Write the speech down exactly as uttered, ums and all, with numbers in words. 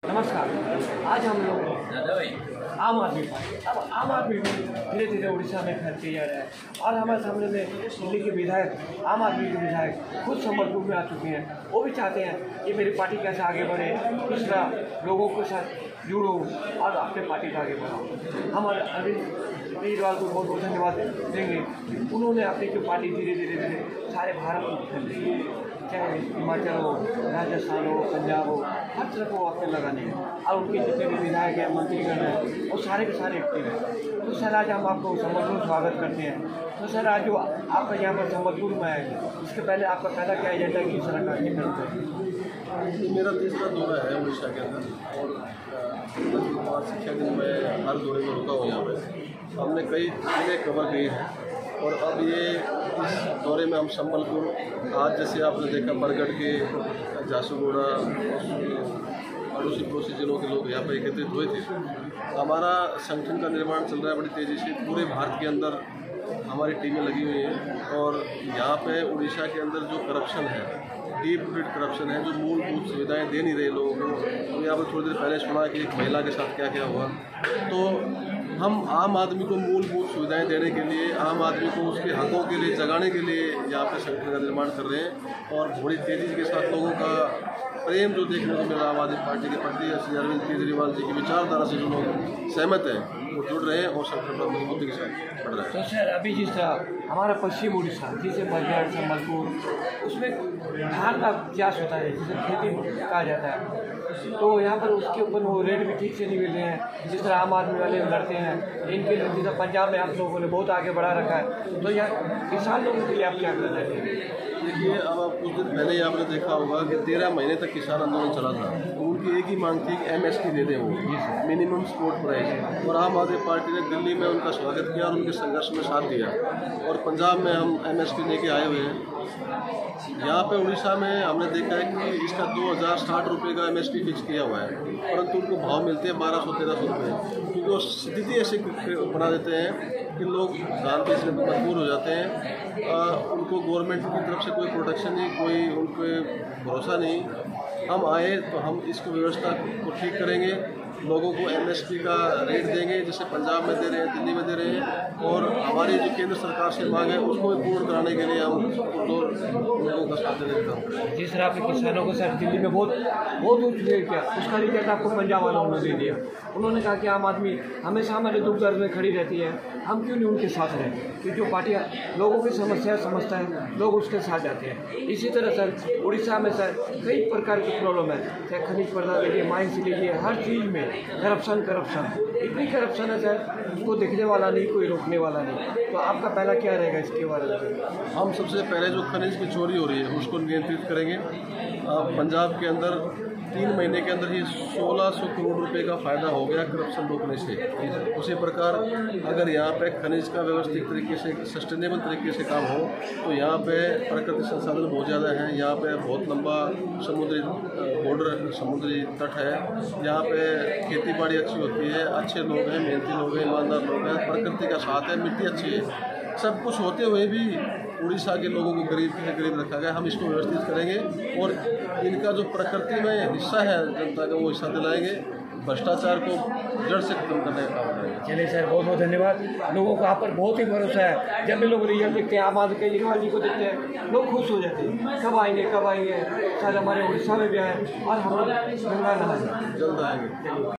नमस्कार। आज हम लोग आम आदमी पार्टी अब आम आदमी धीरे धीरे उड़ीसा में फैलते जा रहा है और हमारे सामने में दिल्ली के विधायक आम आदमी के विधायक खुद संबलपुर में आ चुके हैं। वो भी चाहते हैं कि मेरी पार्टी कैसे आगे बढ़े, किस तरह लोगों के साथ जुड़ो और अपने पार्टी को आगे बढ़ाओ। हम अरविंद केजरीवाल को बहुत बहुत धन्यवाद देंगे। उन्होंने अपनी जो पार्टी धीरे धीरे धीरे सारे भारत में फैल रही है, चाहे हिमाचल हो, राजस्थान हो, पंजाब हो, हर तरफ वो अपने लगाने हैं और उनके जितने भी विधायक हैं, मंत्रीगण हैं, वो सारे के सारे एक्टिव हैं। तो सर आज हम आपको संबलपुर स्वागत करते हैं। तो सर आज जो आप यहाँ पर संबलपुर में आए, इसके पहले आपका पहला क्या एजेंडा किस तरह का करते हैं? ये मेरा तीसरा दौरा है उड़ीसा के अंदर और पाँच शिक्षा दिन में हर दौरे में रुका हूँ। यहाँ पे हमने कई जिले कवर किए हैं और अब ये इस दौरे में हम संबलपुर, आज जैसे आपने देखा बरगढ़ के, झारसुगुड़ा, अड़ोसी पड़ोसी जिलों के लोग यहाँ पर एकत्रित हुए थे। हमारा संगठन का निर्माण चल रहा है बड़ी तेज़ी से। पूरे भारत के अंदर हमारी टीमें लगी हुई हैं और यहाँ पे उड़ीसा के अंदर जो करप्शन है, डीप रूटेड करप्शन है, जो मूलभूत सुविधाएं दे नहीं रहे लोगों को। हम यहाँ पर थोड़ी देर पहले सुना कि एक महिला के साथ क्या क्या हुआ। तो हम आम आदमी को मूलभूत सुविधाएं देने के लिए, आम आदमी को उसके हकों के लिए जगाने के लिए यहाँ पे संगठन का निर्माण कर रहे हैं और बड़ी तेज़ी के साथ लोगों का प्रेम जो देखने को मिल रहा आम आदमी पार्टी के प्रति, श्री अरविंद केजरीवाल जी की विचारधारा से जो लोग सहमत हैं वो जुड़ रहे हैं और संगठन पर मजबूती के साथ बढ़ रहा है। तो सर अभी जिस तरह हमारा पश्चिम उड़ीसा जिसे बरगढ़, संबलपुर, उसमें धान का चाष होता है जिसे खेती कहा जाता है, तो यहाँ पर उसके ऊपर वो रेट भी ठीक से नहीं मिल रहे हैं। जिस तरह आम आदमी वाले लड़ते हैं, इनके लिए जैसे पंजाब में आप लोगों ने बहुत आगे बढ़ा रखा है, तो यहाँ किसान लोगों के लिए आप क्या कर रहे हैं? देखिए, अब आप कुछ दिन पहले ही आपने देखा होगा कि तेरह महीने तक किसान आंदोलन चला था। तो उनकी एक ही मांग थी कि एमएसपी दे दें, वो मिनिमम सपोर्ट प्राइस, और आम आदमी पार्टी ने दिल्ली में उनका स्वागत किया और उनके संघर्ष में साथ दिया और पंजाब में हम एमएसपी लेके आए हुए हैं। यहाँ पे उड़ीसा में हमने देखा है कि इसका दो हज़ार साठ रुपये का एमएसपी फिक्स किया हुआ है, परंतु उनको भाव मिलते हैं बारह सौ तेरह सौ रुपये, क्योंकि वो स्थिति ऐसे बना देते हैं कि लोग धान बेचने पर मजबूर हो जाते हैं। आ, उनको गवर्नमेंट की तरफ से कोई प्रोटेक्शन नहीं, कोई उन पर भरोसा नहीं। हम आए तो हम इसको व्यवस्था को ठीक करेंगे, लोगों को एमएसपी का रेट देंगे जैसे पंजाब में दे रहे हैं, दिल्ली में दे रहे हैं, और हमारी जो केंद्र सरकार से मांग है उसको भी पूर्ण कराने के लिए हम लोगों का साथ देने का हूँ। जिस तरह आपके किसानों को सर दिल्ली में बहुत बहुत दुख किया, उसका रिजल्ट आपको पंजाब वालों ने दे दिया। उन्होंने कहा कि आम आदमी हमेशा हमारे दुख दर्द में खड़ी रहती है, हम क्यों नहीं उनके साथ रहें, कि जो पार्टियाँ लोगों की समस्या समझता है लोग उसके साथ जाते हैं। इसी तरह सर उड़ीसा में सर कई प्रकार की प्रॉब्लम है, चाहे खनिज पदार्थ लीजिए, माइंस लीजिए, हर चीज़ में करप्शन करप्शन इतनी करप्शन है सर, उसको देखने वाला नहीं, कोई रोकने वाला नहीं। तो आपका पहला क्या रहेगा इसके बारे में? हम सबसे पहले जो खनिज की चोरी हो रही है उसको नियंत्रित करेंगे। पंजाब के अंदर तीन महीने के अंदर ही सोलह सौ करोड़ रुपए का फ़ायदा हो गया करप्शन रोकने से। उसी प्रकार अगर यहाँ पे खनिज का व्यवस्थित तरीके से, सस्टेनेबल तरीके से काम हो तो यहाँ पे प्राकृतिक संसाधन बहुत ज़्यादा हैं। यहाँ पे बहुत लंबा समुद्री बॉर्डर, समुद्री तट है। यहाँ पे खेती बाड़ी अच्छी होती है, अच्छे लोग हैं, मेहनती लोग हैं, ईमानदार लोग हैं, प्रकृति का साथ है, मिट्टी अच्छी है। सब कुछ होते हुए भी उड़ीसा के लोगों को गरीब से गरीब रखा गया। हम इसको व्यवस्थित करेंगे और इनका जो प्रकृति में हिस्सा है जनता का, वो हिस्सा दिलाएंगे। भ्रष्टाचार को जड़ से खत्म करने का काम करेंगे। चलिए सर, बहुत बहुत धन्यवाद। लोगों को आप पर बहुत ही भरोसा है। जब भी लोग रिजल्ट देखते हैं, आम आदमी केजरीवाल जी को देखते हैं, लोग खुश हो जाते हैं, कब आएंगे कब आएंगे। शायद हमारे उड़ीसा में भी आए और हम लोग गंगा नहाएंगे, जल्द आएंगे।